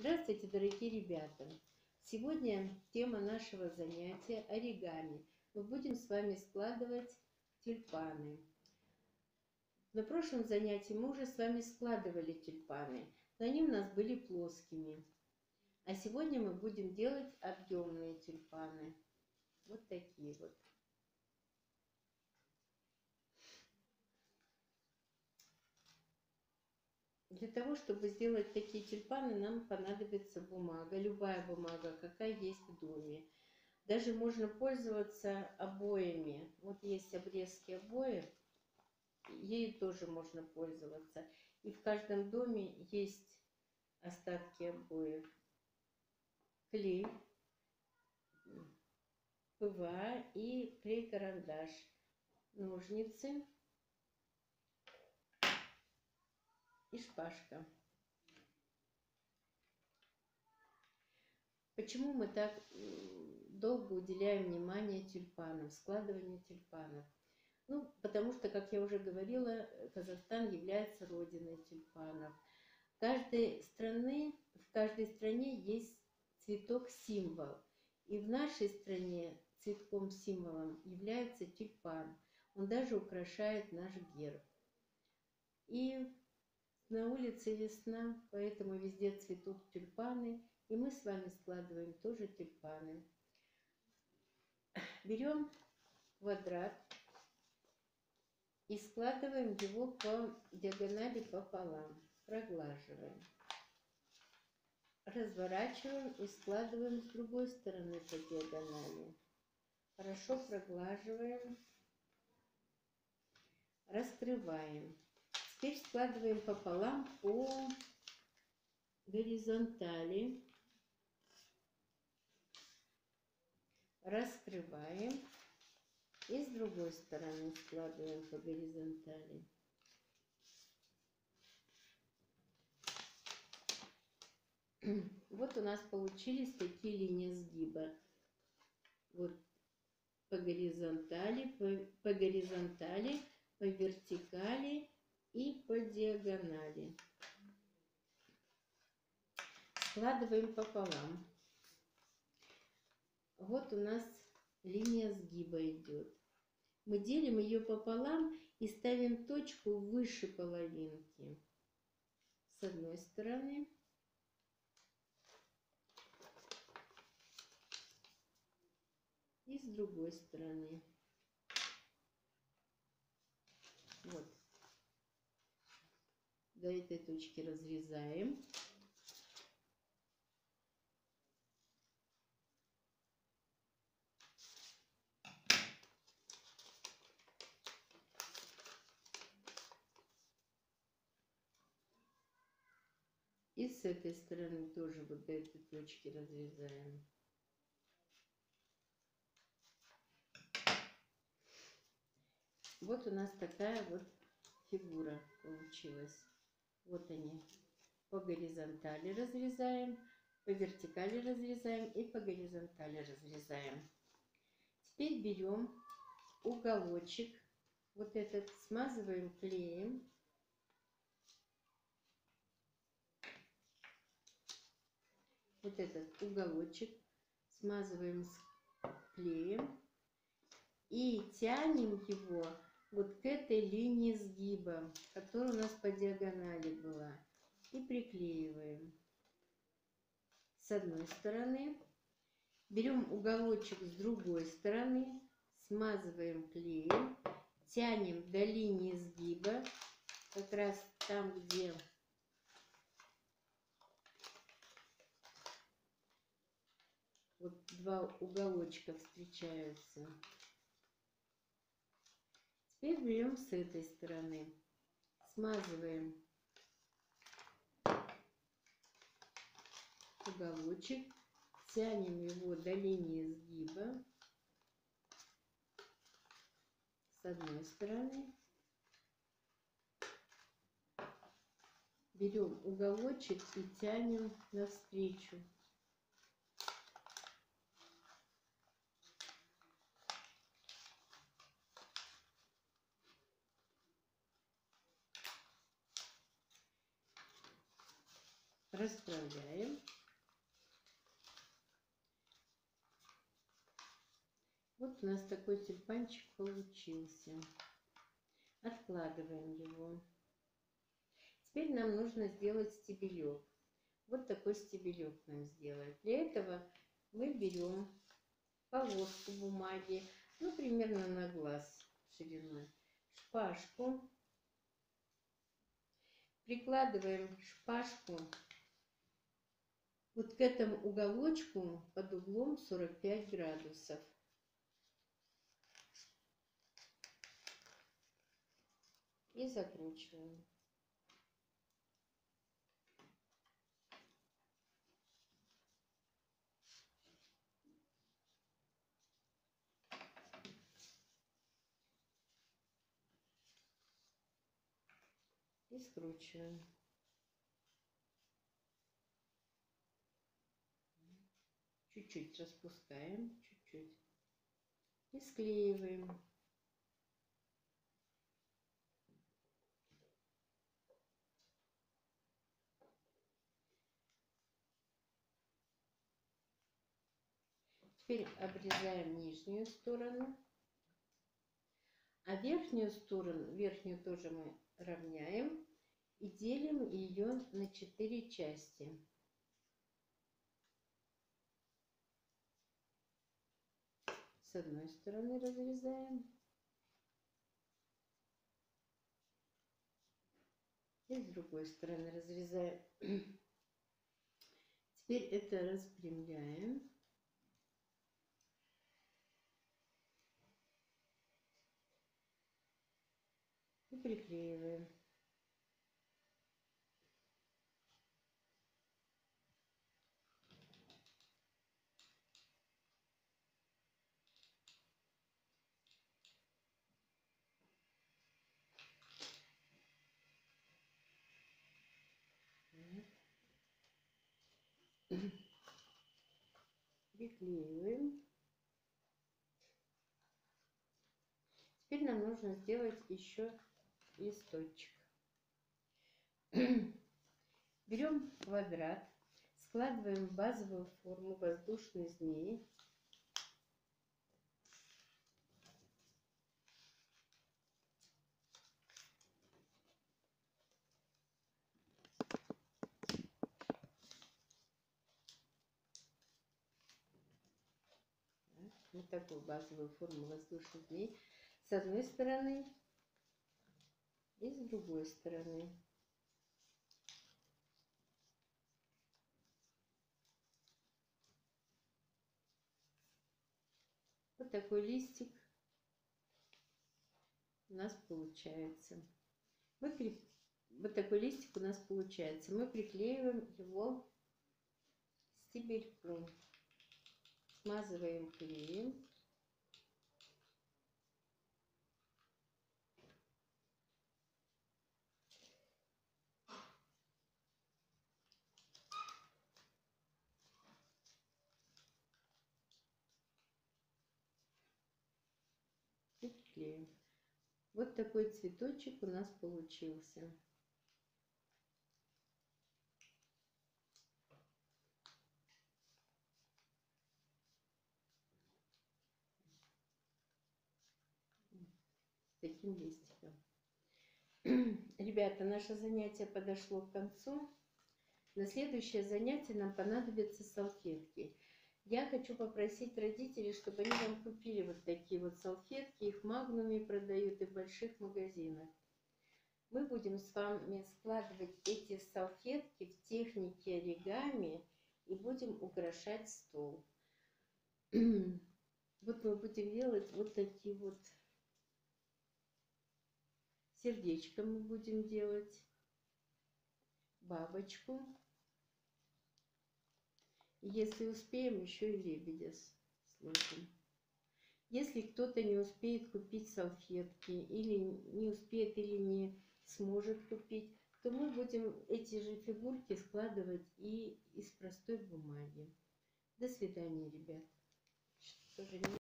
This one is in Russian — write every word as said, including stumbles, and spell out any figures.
Здравствуйте, дорогие ребята! Сегодня тема нашего занятия оригами. Мы будем с вами складывать тюльпаны. На прошлом занятии мы уже с вами складывали тюльпаны, но они у нас были плоскими. А сегодня мы будем делать объемные тюльпаны. Вот такие вот. Для того, чтобы сделать такие тюльпаны, нам понадобится бумага, любая бумага, какая есть в доме. Даже можно пользоваться обоями. Вот есть обрезки обоев, ею тоже можно пользоваться. И в каждом доме есть остатки обоев. Клей, ПВА и клей-карандаш, ножницы и шпажка. Почему мы так долго уделяем внимание тюльпанам, складыванию тюльпанов? Ну, потому что, как я уже говорила, Казахстан является родиной тюльпанов. В каждой стране, в каждой стране есть цветок-символ. И в нашей стране цветком-символом является тюльпан. Он даже украшает наш герб. И на улице весна, поэтому везде цветут тюльпаны. И мы с вами складываем тоже тюльпаны. Берем квадрат и складываем его по диагонали пополам. Проглаживаем. Разворачиваем и складываем с другой стороны по диагонали. Хорошо проглаживаем. Раскрываем. Теперь складываем пополам по горизонтали. Раскрываем и с другой стороны складываем по горизонтали. Вот у нас получились такие линии сгиба. Вот по горизонтали, по, по горизонтали, по вертикали и по диагонали. Складываем пополам. Вот у нас линия сгиба идет. Мы делим ее пополам и ставим точку выше половинки. С одной стороны. И с другой стороны. Вот. До этой точки разрезаем. И с этой стороны тоже вот до этой точки разрезаем. Вот у нас такая вот фигура получилась. Вот они. По горизонтали разрезаем, по вертикали разрезаем и по горизонтали разрезаем. Теперь берем уголочек. Вот этот смазываем клеем. Вот этот уголочек смазываем клеем и тянем его вот к этой линии сгиба, которая у нас по диагонали была, и приклеиваем. С одной стороны берем уголочек с другой стороны, смазываем клеем, тянем до линии сгиба, как раз там, где вот два уголочка встречаются. Теперь берем с этой стороны, смазываем уголочек, тянем его до линии сгиба с одной стороны. Берем уголочек и тянем навстречу. расправляем. Вот у нас такой тюльпанчик получился. Откладываем его. Теперь нам нужно сделать стебелек. Вот такой стебелек нам сделать. Для этого мы берем полоску бумаги, ну, примерно на глаз шириной, шпажку. Прикладываем шпажку вот к этому уголочку под углом сорок пять градусов. И закручиваем. И скручиваем. Чуть-чуть распускаем, чуть-чуть. И склеиваем. Теперь обрезаем нижнюю сторону. А верхнюю сторону, верхнюю тоже мы равняем и делим ее на четыре части. С одной стороны разрезаем и с другой стороны разрезаем. Теперь это распрямляем. И приклеиваем. Приклеиваем. Теперь нам нужно сделать еще листочек. Берем квадрат, складываем в базовую форму воздушной змеи. Вот такую базовую форму воздушной змеи с одной стороны и с другой стороны. Вот такой листик у нас получается. Мы при... Вот такой листик у нас получается. Мы приклеиваем его к стебельку. Смазываем клеем. И клеим. Вот такой цветочек у нас получился. Таким листиком. Ребята, наше занятие подошло к концу. На следующее занятие нам понадобятся салфетки. Я хочу попросить родителей, чтобы они вам купили вот такие вот салфетки. Их в Магнуме продают и в больших магазинах. Мы будем с вами складывать эти салфетки в технике оригами и будем украшать стол. Вот мы будем делать вот такие вот сердечко, мы будем делать бабочку. Если успеем, еще и лебедя сложим. Если кто-то не успеет купить салфетки, или не успеет, или не сможет купить, то мы будем эти же фигурки складывать и из простой бумаги. До свидания, ребят. Что же не